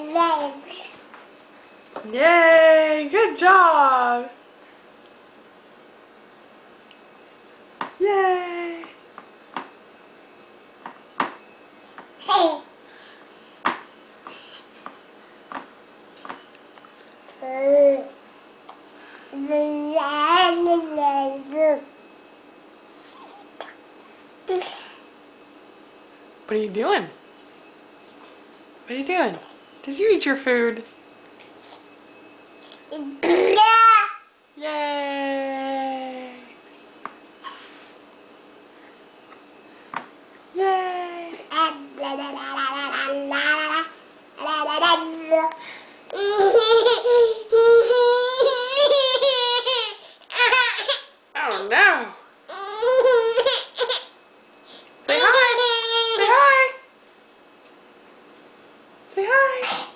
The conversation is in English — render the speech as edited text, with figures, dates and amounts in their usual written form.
Yay! Good job! Yay! What are you doing? What are you doing? Did you eat your food? Yay! Yay! Oh no! Say hi! Say hi! Say hi!